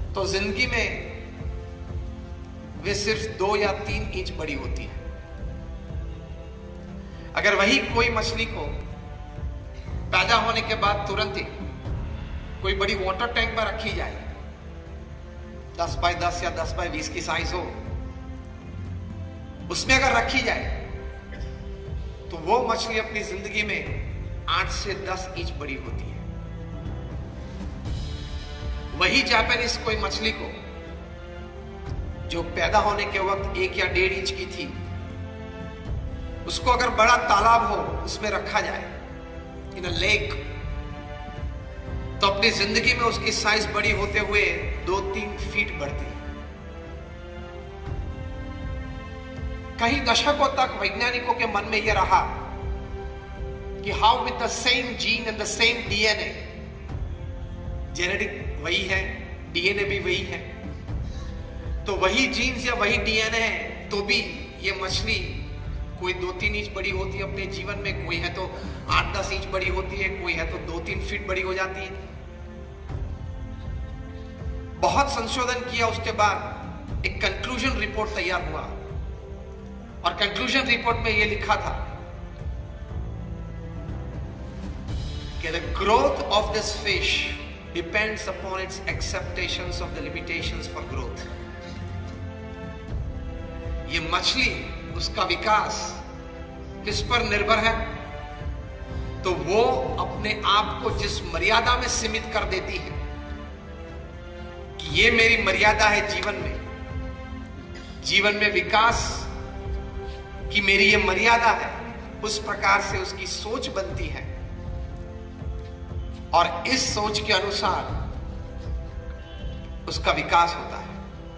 तो जिंदगी में वे सिर्फ 2 या 3 इंच बड़ी होती है। अगर वही कोई मछली को पैदा होने के बाद तुरंत ही कोई बड़ी वाटर टैंक में रखी जाए, 10 बाय 10 या 10 बाय 20 की साइज हो, उसमें अगर रखी जाए तो वो मछली अपनी जिंदगी में 8 से 10 इंच बड़ी होती है। वही जापानीज कोई मछली को जो पैदा होने के वक्त 1 या 1.5 इंच की थी, उसको अगर बड़ा तालाब हो उसमें रखा जाए, इन अ लेक, तो अपनी जिंदगी में उसकी साइज बड़ी होते हुए 2-3 फीट बढ़ती है। कई दशकों तक वैज्ञानिकों के मन में यह रहा कि how with the same gene and the same DNA, genetic वही है, डीएनए भी वही है, तो वही जीन्स या वही डीएनए है, तो भी ये मछली कोई 2-3 इंच बड़ी होती है अपने जीवन में, कोई है तो 8-10 इंच बड़ी होती है, कोई है तो 2-3 फीट बड़ी हो जाती है। बहुत संशोधन किया, उसके बाद एक कंक्लूजन रिपोर्ट तैयार हुआ और कंक्लूजन रिपोर्ट में यह लिखा था कि the growth of this fish depends upon its acceptations of the limitations for growth. ये मछली, उसका विकास किस पर निर्भर है? तो वो अपने आप को जिस मर्यादा में सीमित कर देती है कि ये मेरी मर्यादा है जीवन में विकास की मेरी ये मर्यादा है, उस प्रकार से उसकी सोच बनती है और इस सोच के अनुसार उसका विकास होता है।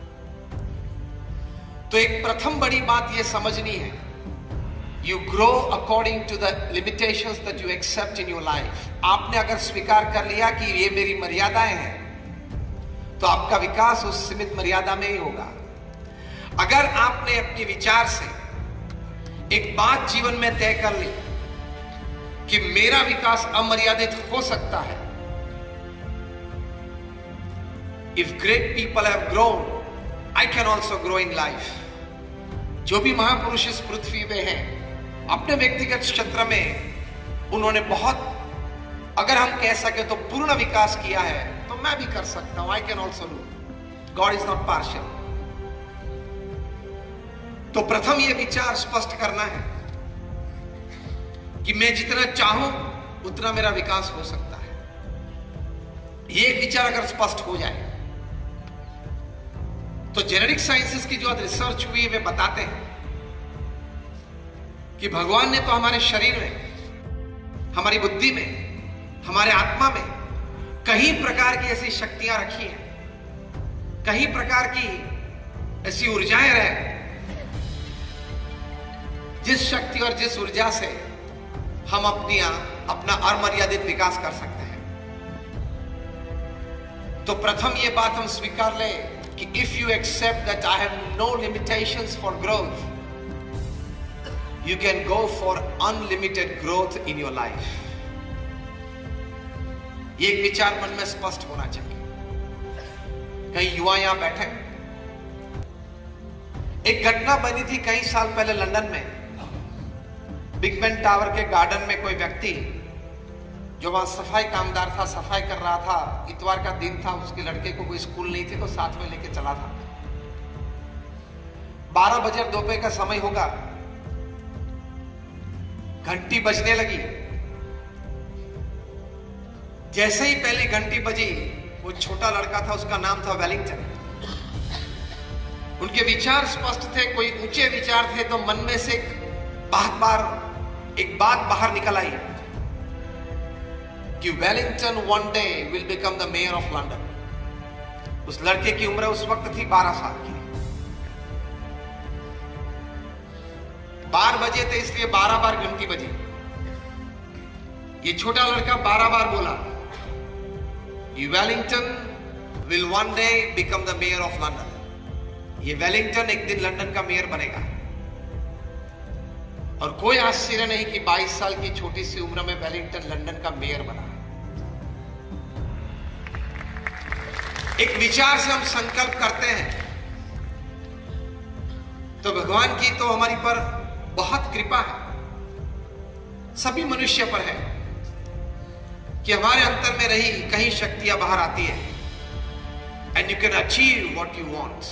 तो एक प्रथम बड़ी बात यह समझनी है, you grow according to the limitations that you accept in your life. आपने अगर स्वीकार कर लिया कि ये मेरी मर्यादाएं हैं, तो आपका विकास उस सीमित मर्यादा में ही होगा। अगर आपने अपने विचार से एक बात जीवन में तय कर ली कि मेरा विकास अमर्यादित हो सकता है, if great people have grown, I can also grow in life. जो भी महापुरुष इस पृथ्वी पे हैं, अपने व्यक्तिगत क्षेत्र में उन्होंने बहुत, अगर हम कह सके तो पूर्ण विकास किया है, तो मैं भी कर सकता हूं। I can also do. God is not partial. तो प्रथम यह विचार स्पष्ट करना है कि मैं जितना चाहूं उतना मेरा विकास हो सकता है। यह एक विचार अगर स्पष्ट हो जाए तो जेनेटिक साइंसेस की जो आज रिसर्च हुई है वे बताते हैं कि भगवान ने तो हमारे शरीर में, हमारी बुद्धि में, हमारे आत्मा में कई प्रकार की ऐसी शक्तियां रखी हैं, कई प्रकार की ऐसी ऊर्जाएं रहे, जिस शक्ति और जिस ऊर्जा से हम अपना अमर्यादित विकास कर सकते हैं। तो प्रथम ये बात हम स्वीकार ले कि if you accept that I have no limitations for growth, you can go for unlimited growth in your life. ये एक विचार मन में स्पष्ट होना चाहिए। कई युवा यहां बैठे, एक घटना बनी थी कई साल पहले लंदन में, बिग बेन टावर के गार्डन में कोई व्यक्ति जो वहां सफाई कामदार था, सफाई कर रहा था, इतवार का दिन था, उसके लड़के को कोई स्कूल नहीं थी तो साथ में लेके चला था। 12 बजे दोपहर का समय होगा, घंटी बजने लगी। जैसे ही पहली घंटी बजी, वो छोटा लड़का था, उसका नाम था वेलिंगटन। उनके विचार स्पष्ट थे, कोई ऊंचे विचार थे, तो मन में से एक बात बाहर निकल आई कि Wellington one day will become the mayor of London. उस लड़के की उम्र उस वक्त थी 12 साल की। 12 बजे थे इसलिए 12 बार घंटी बजी। ये छोटा लड़का 12 बार बोला, Wellington will one day become the mayor of London. ये वेलिंगटन एक दिन लंदन का मेयर बनेगा। और कोई आश्चर्य नहीं कि 22 साल की छोटी सी उम्र में वेलिंगटन लंदन का मेयर बना। एक विचार से हम संकल्प करते हैं तो भगवान की तो हमारी पर बहुत कृपा है, सभी मनुष्य पर है कि हमारे अंतर में रही कहीं शक्तियां बाहर आती है and you can achieve what you want.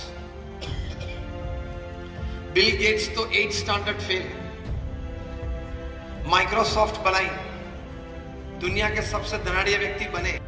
Bill Gates तो 8 स्टैंडर्ड फेल है, माइक्रोसॉफ्ट बनाई, दुनिया के सबसे धनाढ़िया व्यक्ति बने,